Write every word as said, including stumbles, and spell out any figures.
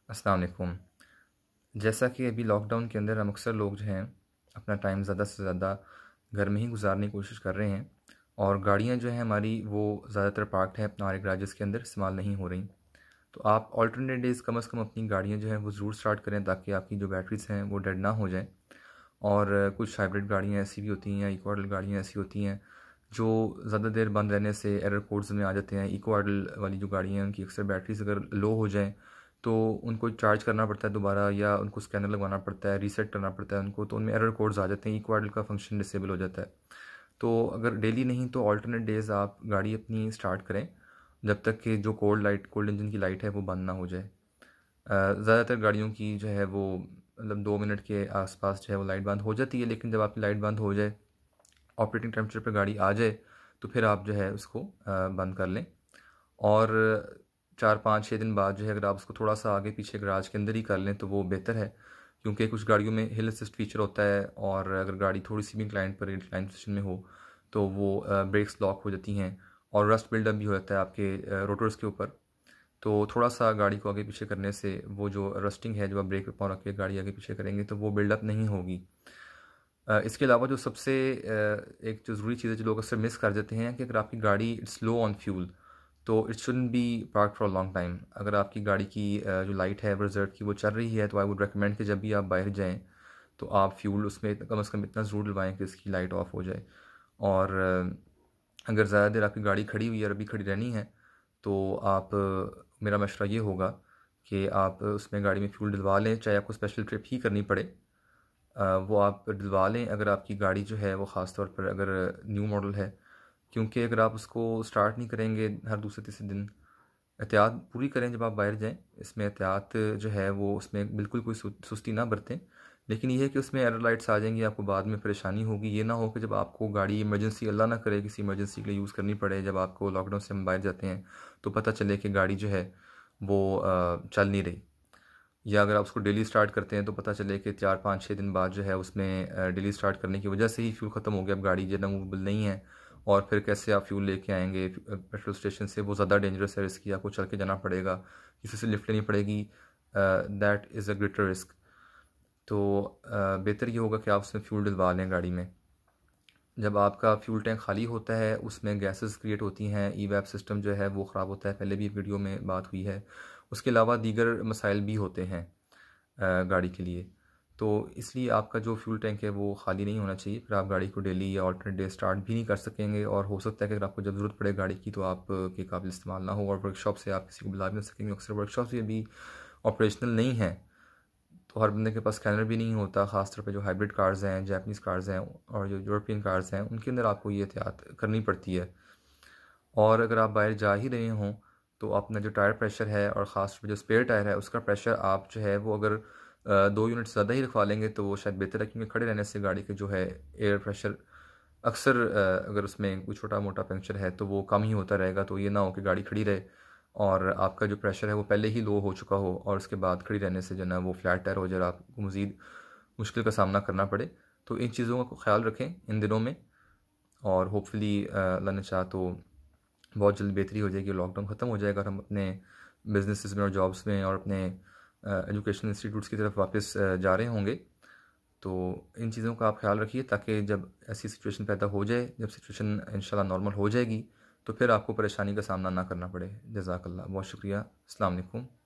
अस्सलाम वालेकुम। जैसा कि अभी लॉकडाउन के अंदर हम अक्सर लोग जो हैं अपना टाइम ज़्यादा से ज़्यादा घर में ही गुजारने की कोशिश कर रहे हैं और गाड़ियां जो हैं हमारी वो ज़्यादातर पार्क्ड हैं अपना हमारे गराजेस के अंदर, इस्तेमाल नहीं हो रही। तो आप ऑल्टरनेट डेज़ कम अज़ कम अपनी गाड़ियां जो हैं वो ज़रूर स्टार्ट करें ताकि आपकी जो बैटरीज हैं वो डेड ना हो जाएं। और कुछ हाइब्रिड गाड़ियाँ ऐसी भी होती हैं, इको आइडल गाड़ियाँ ऐसी होती हैं जो ज़्यादा देर बंद रहने से एरर कोड्स में आ जाते हैं। इको आइडल वाली जो गाड़ियाँ हैं उनकी अक्सर बैटरीज अगर लो हो जाएँ तो उनको चार्ज करना पड़ता है दोबारा, या उनको स्कैनर लगवाना पड़ता है, रीसेट करना पड़ता है उनको, तो उनमें एरर कोड्स आ जाते हैं, इको आइडल का फंक्शन डिसेबल हो जाता है। तो अगर डेली नहीं तो ऑल्टरनेट डेज़ आप गाड़ी अपनी स्टार्ट करें जब तक कि जो कोल्ड लाइट कोल्ड इंजन की लाइट है वो बंद ना हो जाए। ज़्यादातर गाड़ियों की जो है वो मतलब दो मिनट के आसपास जो है वो लाइट बंद हो जाती है, लेकिन जब आपकी लाइट बंद हो जाए, ऑपरेटिंग टेम्परेचर पर गाड़ी आ जाए, तो फिर आप जो है उसको बंद कर लें। और चार पाँच छः दिन बाद जो है अगर आप उसको थोड़ा सा आगे पीछे गराज के अंदर ही कर लें तो वो बेहतर है, क्योंकि कुछ गाड़ियों में हिल असिस्ट फीचर होता है और अगर गाड़ी थोड़ी सी भी इंक्लाइन पर इंक्लाइन पोजीशन में हो तो वो ब्रेक्स लॉक हो जाती हैं और रस्ट बिल्डअप भी हो जाता है आपके रोटर्स के ऊपर। तो थोड़ा सा गाड़ी को आगे पीछे करने से वो जो रस्टिंग है, जब आप ब्रेक पर रख के गाड़ी आगे पीछे करेंगे तो वो बिल्डअप नहीं होगी। इसके अलावा जो सबसे एक जो ज़रूरी चीज़ है जो लोग अक्सर मिस कर जाते हैं कि अगर आपकी गाड़ी इट्स लो ऑन फ्यूल तो it shouldn't be park for long time. अगर आपकी गाड़ी की जो लाइट है रिजर्व की वो चल रही है तो आई वुड रिकमेंड कि जब भी आप बाहर जाएं तो आप फ्यूल उसमें कम से कम इतना ज़रूर डलवाएँ कि इसकी लाइट ऑफ हो जाए। और अगर ज़्यादा देर आपकी गाड़ी खड़ी हुई है और अभी खड़ी रहनी है तो आप मेरा मशवरा ये होगा कि आप उसमें गाड़ी में फ्यूल डलवा लें, चाहे आपको स्पेशल ट्रिप ही करनी पड़े वो आप डलवा लें अगर आपकी गाड़ी जो है वो ख़ास तौर पर अगर न्यू मॉडल है, क्योंकि अगर आप उसको स्टार्ट नहीं करेंगे हर दूसरे तीसरे दिन, एहतियात पूरी करें जब आप बाहर जाएं। इसमें एहतियात जो है वो उसमें बिल्कुल कोई सुस्ती ना बरतें, लेकिन ये है कि उसमें एरर लाइट्स आ जाएंगी, आपको बाद में परेशानी होगी। ये ना हो कि जब आपको गाड़ी इमरजेंसी, अल्लाह ना करे किसी इमरजेंसी के लिए यूज़ करनी पड़े, जब आपको लॉकडाउन से हम बाहर जाते हैं तो पता चले कि गाड़ी जो है वो चल नहीं रही। या अगर आप उसको डेली स्टार्ट करते हैं तो पता चले कि चार पाँच छः दिन बाद जो है उसमें डेली स्टार्ट करने की वजह से ही फ्यूल ख़त्म हो गया, अब गाड़ी जो है मूवेबल नहीं है, और फिर कैसे आप फ्यूल लेके आएंगे पेट्रोल स्टेशन से, वो ज़्यादा डेंजरस है, रिस्की, आपको चल के जाना पड़ेगा, किसी से लिफ्ट लेनी पड़ेगी, that is a greater risk. तो uh, बेहतर ये होगा कि आप उसमें फ्यूल डलवा लें गाड़ी में। जब आपका फ्यूल टैंक खाली होता है उसमें गैसेस क्रिएट होती हैं, ई वैप सिस्टम जो है वो ख़राब होता है, पहले भी वीडियो में बात हुई है। उसके अलावा दीगर मसाइल भी होते हैं गाड़ी के लिए, तो इसलिए आपका जो फ्यूल टैंक है वो खाली नहीं होना चाहिए। फिर आप गाड़ी को डेली या ऑल्टरनेट डे स्टार्ट भी नहीं कर सकेंगे और हो सकता है कि अगर आपको जब ज़रूरत पड़े गाड़ी की तो आप के काबिल इस्तेमाल ना हो और वर्कशॉप से आप किसी को बुला भी नहीं सकेंगे। अक्सर वर्कशॉप भी अभी ऑपरेशनल नहीं है, तो हर बंदे के पास स्कैनर भी नहीं होता, ख़ासतौर पे जो हाइब्रिड कार्स हैं, जापानीज़ कार्स हैं और जो यूरोपियन कार्स हैं उनके अंदर आपको ये एहतियात करनी पड़ती है। और अगर आप बाहर जा ही रहे हों तो अपना जो टायर प्रेशर है और ख़ास जो स्पेयर टायर है उसका प्रेशर आप जो है वो अगर दो यूनिट ज़्यादा ही रखवा लेंगे तो वो शायद बेहतर है, क्योंकि खड़े रहने से गाड़ी के जो है एयर प्रेशर अक्सर अगर उसमें कोई छोटा मोटा पंक्चर है तो वो कम ही होता रहेगा। तो ये ना हो कि गाड़ी खड़ी रहे और आपका जो प्रेशर है वो पहले ही लो हो चुका हो और उसके बाद खड़ी रहने से जो ना वो फ्लैट टायर हो जाए, आपको मज़ीद मुश्किल का सामना करना पड़े। तो इन चीज़ों का ख्याल रखें इन दिनों में, और होपफुली अल्लाह ने चाहा तो बहुत जल्द बेहतरी हो जाएगी, लॉकडाउन ख़त्म हो जाएगा और हम अपने बिजनेसेस में और जॉब्स में और अपने एजुकेशन इंस्टीट्यूट्स की तरफ वापस जा रहे होंगे। तो इन चीज़ों का आप ख्याल रखिए ताकि जब ऐसी सिचुएशन पैदा हो जाए, जब सिचुएशन इंशाल्लाह नॉर्मल हो जाएगी तो फिर आपको परेशानी का सामना ना करना पड़े। जज़ाकल्लाह, बहुत शुक्रिया। अस्सलाम वालेकुम।